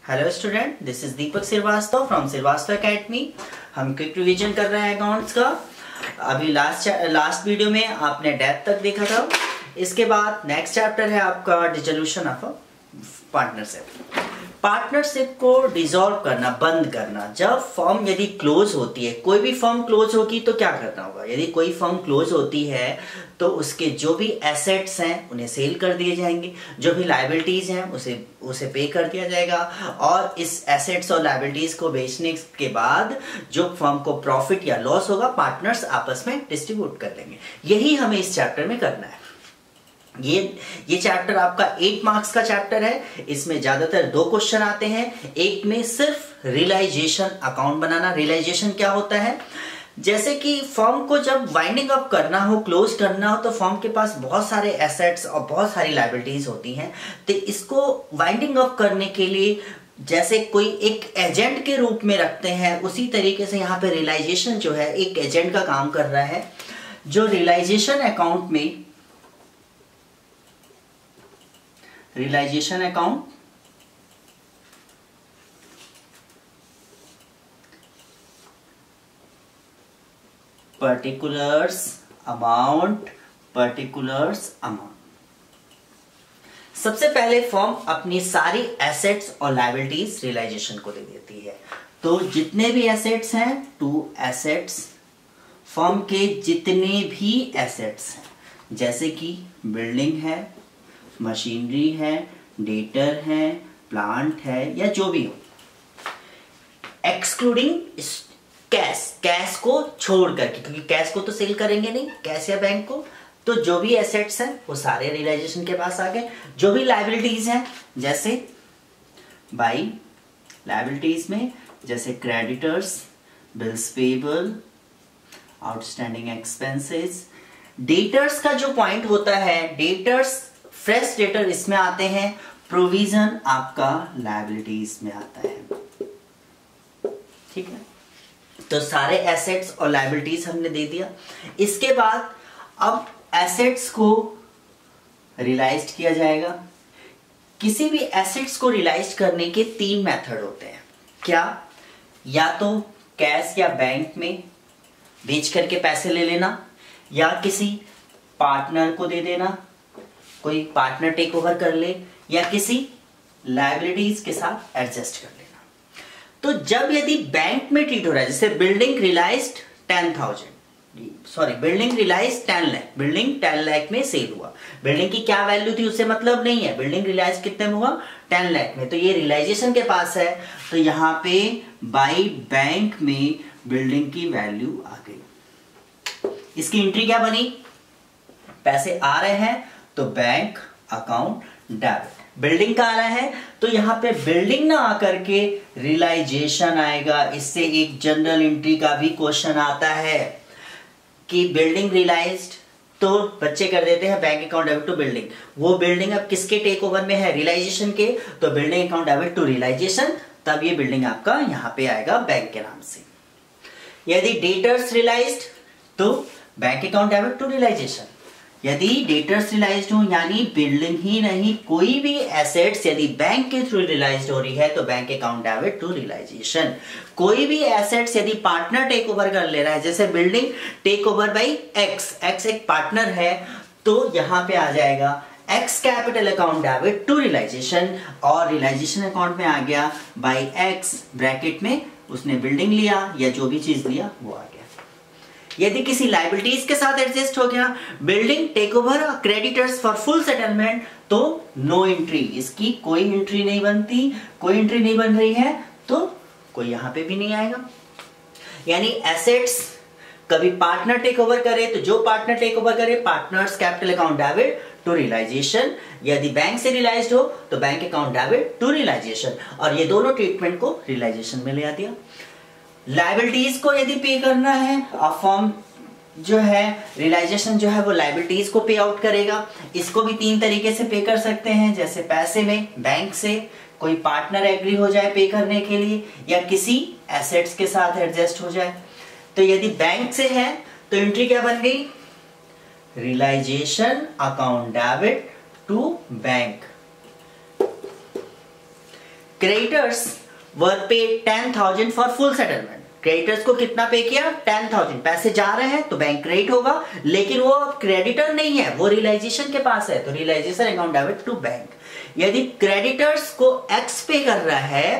Hello student, this is Deepak Srivastava from Srivastava academy. हम quick revision कर रहे हैं अकाउंट्स का। अभी लास्ट वीडियो में आपने डेप्थ तक देखा था। इसके बाद नेक्स्ट चैप्टर है आपका डिसोल्यूशन ऑफ पार्टनरशिप। पार्टनरशिप को डिसॉल्व करना, बंद करना। जब फर्म यदि क्लोज होती है, कोई भी फर्म क्लोज होगी तो क्या करना होगा? यदि कोई फर्म क्लोज होती है तो उसके जो भी एसेट्स हैं उन्हें सेल कर दिए जाएंगे, जो भी लायबिलिटीज हैं उसे पे कर दिया जाएगा, और इस एसेट्स और लायबिलिटीज को बेचने के बाद जो फर्म को प्रॉफिट या लॉस होगा पार्टनर्स आपस में डिस्ट्रीब्यूट कर लेंगे। यही हमें इस चैप्टर में करना है। ये चैप्टर आपका 8 मार्क्स का चैप्टर है। इसमें ज्यादातर 2 क्वेश्चन आते हैं। एक में सिर्फ रियलाइजेशन अकाउंट बनाना। रियलाइजेशन क्या होता है? जैसे कि फर्म को जब वाइंडिंग अप करना हो, क्लोज करना हो, तो फर्म के पास बहुत सारे एसेट्स और बहुत सारी लायबिलिटीज होती हैं। तो इसको वाइंडिंग अप करने के लिए जैसे कोई एक एजेंट के रूप में रखते हैं, उसी तरीके से यहाँ पे रियलाइजेशन जो है एक एजेंट का काम कर रहा है। जो रियलाइजेशन अकाउंट में रियलाइजेशन अकाउंट पर्टिकुलर्स अमाउंट सबसे पहले फर्म अपनी सारी एसेट्स और लायबिलिटीज रियलाइजेशन को दे देती है। तो जितने भी एसेट्स हैं, 2 एसेट्स, फर्म के जितने भी एसेट्स हैं, जैसे कि बिल्डिंग है, मशीनरी है, डेटर है, प्लांट है, या जो भी हो, एक्सक्लूडिंग कैश को छोड़ करके, क्योंकि कैश को तो सेल करेंगे नहीं, कैश या बैंक को। तो जो भी एसेट्स हैं वो सारे रियलाइजेशन के पास आ गए। जो भी लायबिलिटीज हैं, जैसे बाई लायबिलिटीज में जैसे creditors, bills payable, outstanding expenses. Debtors का जो पॉइंट होता है, डेटर्स, फ्रेश डेटर इसमें आते हैं, प्रोविजन आपका लायबिलिटीज में आता है। ठीक है, तो सारे एसेट्स और लायबिलिटीज हमने दे दिया। इसके बाद अब एसेट्स को रियलाइज किया जाएगा। किसी भी एसेट्स को रियलाइज करने के 3 मेथड होते हैं। क्या? या तो कैश या बैंक में बेच करके पैसे ले लेना, या किसी पार्टनर को दे देना, कोई पार्टनर टेक ओवर कर ले, या किसी लायबिलिटीज के साथ एडजस्ट कर लेना। तो जब यदि बैंक में ट्रीट हो रहा है, जैसे building realised 10,000, sorry building realised 10 lakh, building 10 lakh में सेल हुआ। बिल्डिंग की क्या वैल्यू थी उससे मतलब नहीं है, बिल्डिंग रियलाइज कितने में हुआ? 10 लाख में। तो ये रियलाइजेशन के पास है, तो यहां पे बाई बैंक में बिल्डिंग की वैल्यू आ गई। इसकी एंट्री क्या बनी? पैसे आ रहे हैं तो बैंक अकाउंट डेबिट। बिल्डिंग का आ रहा है तो यहां पे बिल्डिंग ना आकर के रियलाइजेशन आएगा। इससे एक जनरल एंट्री का भी क्वेश्चन आता है कि बिल्डिंग रियलाइज्ड, तो बच्चे कर देते हैं bank account debit to building. वो बिल्डिंग अब किसके टेक ओवर में है? रियलाइजेशन के। तो building account debit to realisation, तब ये बिल्डिंग आपका यहां पे आएगा बैंक के नाम से। यदि डेटर्स रियलाइज्ड तो bank account debit to realisation. यदि डेटर्स रियलाइज्ड हो, यानी बिल्डिंग ही नहीं, कोई भी एसेट्स यदि बैंक के थ्रू रियलाइज्ड हो रही है तो bank account debit to realisation. कोई भी एसेट्स यदि पार्टनर टेक ओवर कर ले रहा है, जैसे building take over by X एक पार्टनर है, तो यहां पे आ जाएगा X capital account debit to realisation, और रियलाइजेशन अकाउंट में आ गया बाई एक्स, ब्रैकेट में उसने बिल्डिंग लिया या जो भी चीज लिया वो आ गया। यदि किसी लायबिलिटीज के साथ एडजस्ट हो गया, building take over creditors for full settlement, तो नो एंट्री, इसकी कोई एंट्री नहीं बनती। कोई एंट्री नहीं बन रही है तो कोई यहां पे भी नहीं आएगा। यानी एसेट्स कभी पार्टनर टेक ओवर करे तो जो पार्टनर टेक ओवर करे, partners capital account debit to realisation. यदि बैंक से रियलाइज्ड हो तो bank account debit to realisation, और ये दोनों ट्रीटमेंट को रियलाइजेशन में ले आ दिया। लायबिलिटीज को यदि पे करना है, फर्म जो है रियलाइजेशन जो है वो लायबिलिटीज को पे आउट करेगा। इसको भी 3 तरीके से पे कर सकते हैं, जैसे पैसे में, बैंक से, कोई पार्टनर एग्री हो जाए पे करने के लिए, या किसी एसेट्स के साथ एडजस्ट हो जाए। तो यदि बैंक से है तो एंट्री क्या बन गई? Realisation account debit to bank. Creditors were paid 10,000 for full settlement. Creditors को कितना पे किया? 10,000। पैसे जा रहे हैं तो बैंक क्रेडिट होगा, लेकिन वो क्रेडिटर नहीं है, वो रियलाइजेशन के पास है, तो realisation account debit to bank. यदि क्रेडिटर्स को एक्स पे कर रहा है,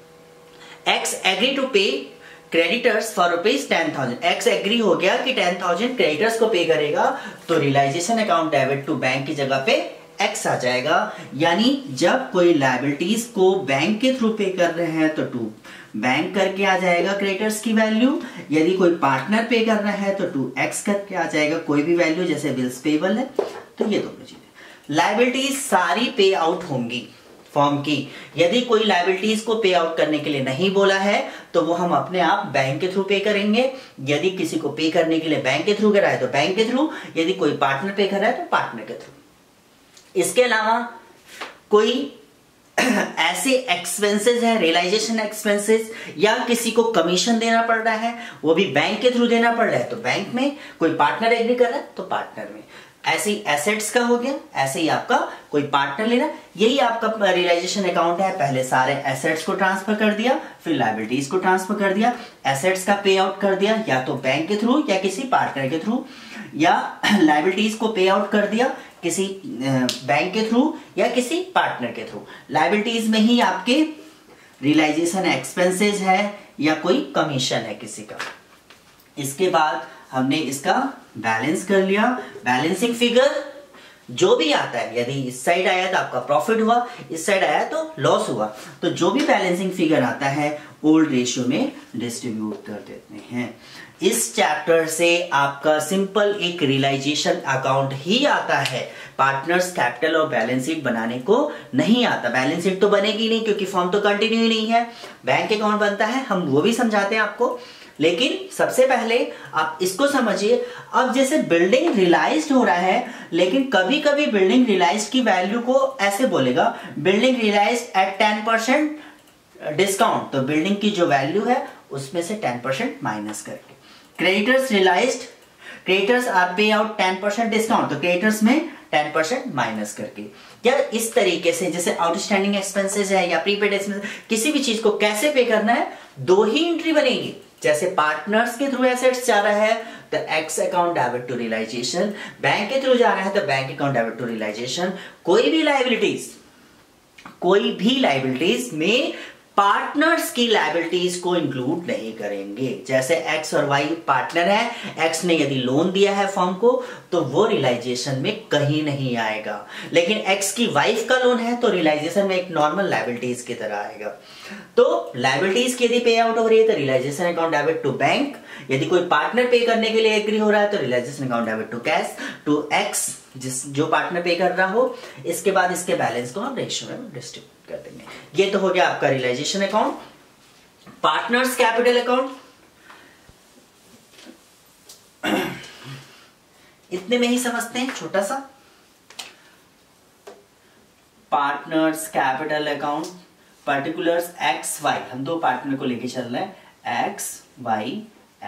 X agree to pay creditors for rupees 10,000, X agree हो गया कि 10,000 क्रेडिटर्स को पे करेगा, तो realisation account debit to bank की जगह पे एक्स आ जाएगा। यानी जब कोई लायबिलिटीज को बैंक के थ्रू पे कर रहे हैं तो टू बैंक करके आ जाएगा क्रेडिटर्स की वैल्यू, यदि कोई पार्टनर पे कर रहा है तो टू एक्स करके आ जाएगा कोई भी वैल्यू, जैसे बिल्स पेबल है। तो ये दोनों चीजें लायबिलिटीज सारी पे आउट होंगी फॉर्म की। यदि कोई लायबिलिटीज को पे आउट करने के लिए नहीं बोला है तो वो हम अपने आप बैंक के थ्रू पे करेंगे। यदि किसी को पे करने के लिए बैंक के थ्रू करा है तो बैंक के थ्रू, यदि कोई पार्टनर पे कर रहा है तो पार्टनर के थ्रू। इसके अलावा कोई ऐसे एक्सपेंसेस है, रियलाइजेशन एक्सपेंसेस, या किसी को कमीशन देना पड़ रहा है, वो भी बैंक के थ्रू देना पड़ रहा है तो बैंक में, कोई पार्टनर एग्री कर रहा है तो पार्टनर में। ऐसे ही एसेट्स का हो गया, ऐसे ही आपका कोई पार्टनर लेना, यही आपका रियलाइजेशन अकाउंट है। पहले सारे एसेट्स को ट्रांसफर कर दिया, फिर लायबिलिटीज को ट्रांसफर कर दिया, एसेट्स का पे आउट कर दिया या तो बैंक के थ्रू या किसी पार्टनर के थ्रू, या लायबिलिटीज को पे आउट कर दिया किसी बैंक के थ्रू या किसी पार्टनर के थ्रू। लायबिलिटीज में ही आपके रियलाइजेशन एक्सपेंसेस है या कोई कमीशन है किसी का। इसके बाद हमने इसका बैलेंस कर लिया। बैलेंसिंग फिगर जो भी आता है, यदि इस साइड आया तो आपका प्रॉफिट हुआ, इस साइड आया तो लॉस हुआ, तो जो भी बैलेंसिंग फिगर आता है ओल्ड रेशियो में डिस्ट्रीब्यूट कर देते हैं। इस चैप्टर से आपका सिंपल एक रियलाइजेशन अकाउंट ही आता है, पार्टनर्स कैपिटल और बैलेंस शीट बनाने को नहीं आता। बैलेंस शीट तो बनेगी नहीं क्योंकि फॉर्म तो कंटिन्यू ही नहीं है, बैंक अकाउंट बनता है, हम वो भी समझाते हैं आपको। लेकिन सबसे पहले आप इसको समझिए। अब जैसे बिल्डिंग रियलाइज्ड हो रहा है, लेकिन कभी कभी बिल्डिंग रियलाइज्ड की वैल्यू को ऐसे बोलेगा, बिल्डिंग रियलाइज्ड एट 10% डिस्काउंट, तो बिल्डिंग की जो वैल्यू है उसमें से 10% माइनस करके। Creditors realised, creditors are pay out 10% discount, तो क्रेडिटर्स में 10% माइनस करके। या इस तरीके से जैसे आउटस्टैंडिंग एक्सपेंसेस है या प्रीपेड एक्सपेंसेस, किसी भी चीज को कैसे पे करना है, दो ही एंट्री बनेगी। जैसे पार्टनर्स के थ्रू एसेट्स जा रहा है तो X account debit to realisation, bank के थ्रू जा रहा है तो bank account debit to realisation. कोई भी लायबिलिटीज में पार्टनर्स की लायबिलिटीज को इंक्लूड नहीं करेंगे। जैसे एक्स और वाई पार्टनर है, एक्स ने यदि लोन दिया है फर्म को तो वो रियलाइजेशन में कहीं नहीं आएगा, लेकिन एक्स की वाइफ का लोन है तो रियलाइजेशन में एक नॉर्मल लायबिलिटीज की तरह आएगा। तो लायबिलिटीज की यदि पे आउट हो रही है तो realisation account debit to bank, यदि कोई पार्टनर पे करने के लिए एग्री हो रहा है तो realisation account debit to cash to X, जो पार्टनर पे कर रहा हो। इसके बाद इसके बैलेंस को हम रेशियो में डिस्ट्रीब्यूट कर देंगे। ये तो हो गया आपका realisation account. Partners capital account इतने में ही समझते हैं, छोटा सा। Partners capital account, particulars X Y, हम दो पार्टनर को लेके चल रहे हैं, एक्स वाई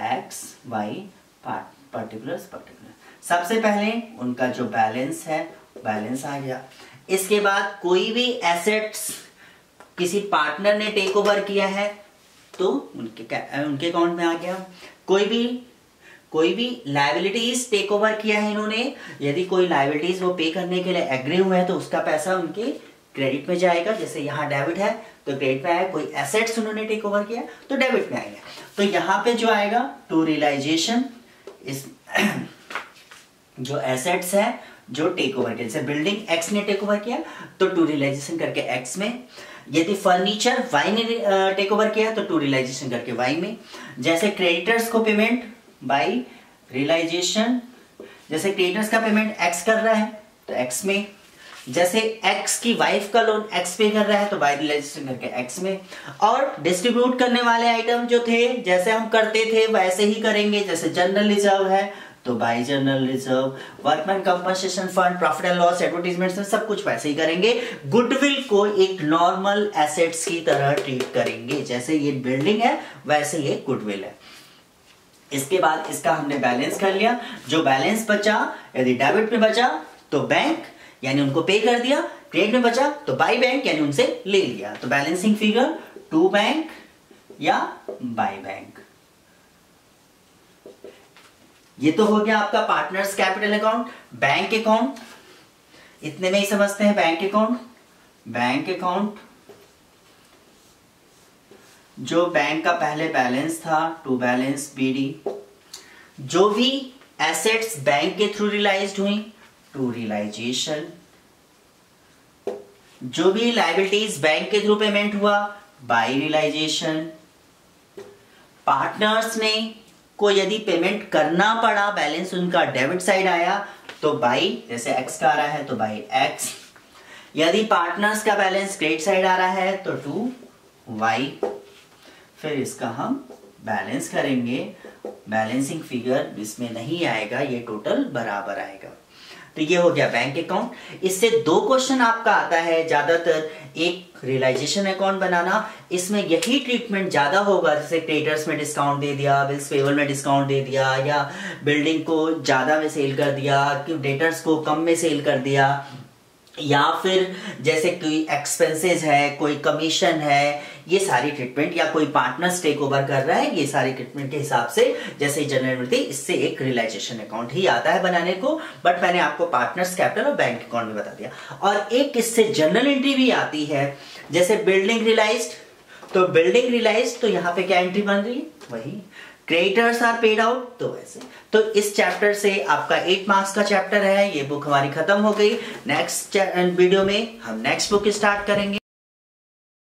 पर्टिकुलर्स। सबसे पहले उनका जो बैलेंस है, बैलेंस आ गया। इसके बाद कोई भी एसेट्स किसी पार्टनर ने टेक ओवर किया है तो उनके अकाउंट में आ गया। कोई भी लायबिलिटीज टेक ओवर किया है इन्होंने, यदि कोई लायबिलिटीज वो पे करने के लिए एग्री हुए हैं तो उसका पैसा उनके क्रेडिट में जाएगा। जैसे यहाँ डेबिट है तो क्रेडिट में आएगा, कोई एसेट्स उन्होंने टेक ओवर किया तो डेबिट में आएगा। तो यहाँ पे जो आएगा टू रियलाइजेशन, इस जो एसेट्स है जो टेक ओवर किया, जैसे बिल्डिंग एक्स ने टेक ओवर किया तो टू रियलाइजेशन करके एक्स में। यदि फर्नीचर वाई ने टेक ओवर किया तो टू रियलाइजेशन करके वाई में। जैसे क्रेडिटर्स को पेमेंट बाई रियलाइजेशन, जैसे क्रेडिटर्स का पेमेंट एक्स कर रहा है तो एक्स में। जैसे एक्स की वाइफ का लोन एक्स पे कर रहा है तो बाई रियलाइजेशन करके एक्स में। और डिस्ट्रीब्यूट करने वाले आइटम जो थे जैसे हम करते थे वैसे ही करेंगे। जैसे जनरल रिजर्व है तो by general reserve, workman compensation fund, profit and loss, advertisement, सब कुछ वैसे ही करेंगे। गुडविल को एक नॉर्मल एसेट्स की तरह ट्रीट करेंगे, जैसे ये बिल्डिंग है वैसे ये गुडविल है। इसके बाद इसका हमने बैलेंस कर लिया। जो बैलेंस बचा, यदि डेबिट में बचा तो बैंक यानी उनको पे कर दिया, क्रेडिट में बचा तो बाई बैंक यानी उनसे ले लिया, तो बैलेंसिंग फिगर टू बैंक या बाई बैंक। ये तो हो गया आपका partners capital account. Bank account इतने में ही समझते हैं। बैंक अकाउंट, बैंक अकाउंट जो बैंक का पहले बैलेंस था टू बैलेंस बीडी, जो भी एसेट्स बैंक के थ्रू रियलाइज्ड हुई टू रियलाइजेशन, जो भी लायबिलिटीज बैंक के थ्रू पेमेंट हुआ बाय रियलाइजेशन। पार्टनर्स ने को यदि पेमेंट करना पड़ा, बैलेंस उनका डेबिट साइड आया तो बाई, जैसे एक्स का आ रहा है तो बाई एक्स। यदि पार्टनर्स का बैलेंस क्रेडिट साइड आ रहा है तो टू वाई। फिर इसका हम बैलेंस करेंगे, बैलेंसिंग फिगर इसमें नहीं आएगा, ये टोटल बराबर आएगा। तो ये हो गया बैंक अकाउंट। इससे दो क्वेश्चन आपका आता है ज्यादातर, एक रियलाइजेशन अकाउंट बनाना, इसमें यही ट्रीटमेंट ज्यादा होगा, जैसे क्रेडिटर्स में डिस्काउंट दे दिया, बिल्स पेबल में डिस्काउंट दे दिया, या बिल्डिंग को ज्यादा में सेल कर दिया, डेटर्स को कम में सेल कर दिया, या फिर जैसे कोई एक्सपेंसेस है, कोई कमीशन है, ये सारी ट्रीटमेंट, या कोई पार्टनर्स टेक ओवर कर रहा है, ये सारी ट्रीटमेंट के हिसाब से जैसे जनरल मिलती है, इससे एक रियलाइजेशन अकाउंट ही आता है बनाने को। बट मैंने आपको पार्टनर्स कैपिटल और बैंक अकाउंट में बता दिया। और एक इससे जनरल एंट्री भी आती है, जैसे बिल्डिंग रियलाइज्ड, तो बिल्डिंग रियलाइज्ड तो यहाँ पे क्या एंट्री बन रही है, वही क्रेडिटर्स आर पेड आउट, तो वैसे। तो इस चैप्टर से आपका 8 मार्क्स का चैप्टर है, ये बुक हमारी खत्म हो गई। नेक्स्ट वीडियो में हम नेक्स्ट बुक स्टार्ट करेंगे।